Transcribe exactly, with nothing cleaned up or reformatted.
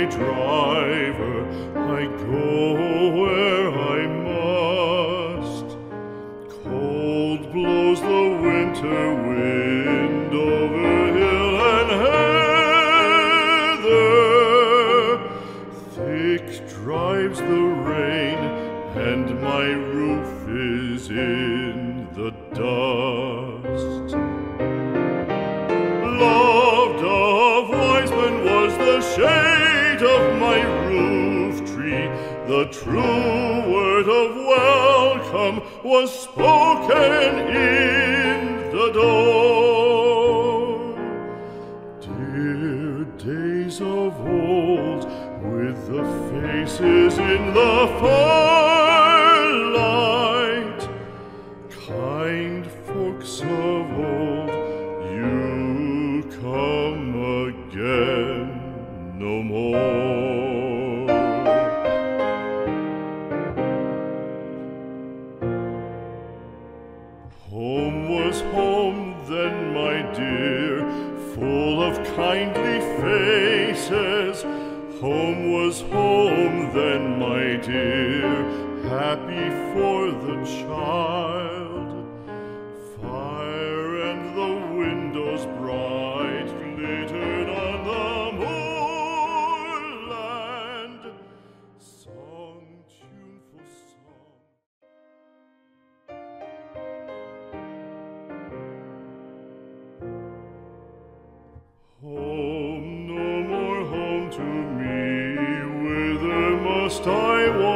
driver, I go where I must. Cold blows the winter wind over hill and heather. Thick drives the rain, and my roof is in the dust. Loved of wise men was the shade of my roof tree. The true word of welcome was spoken in the door. Dear days of old, with the faces in the firelight, kind folks of old, you come again no more. Home was home then, my dear, full of kindly faces. Home was home then, my dear, happy for the child. Fire and the windows bright glittered on the moorland. Song, tuneful song. Home, no more home to me, whither must I walk?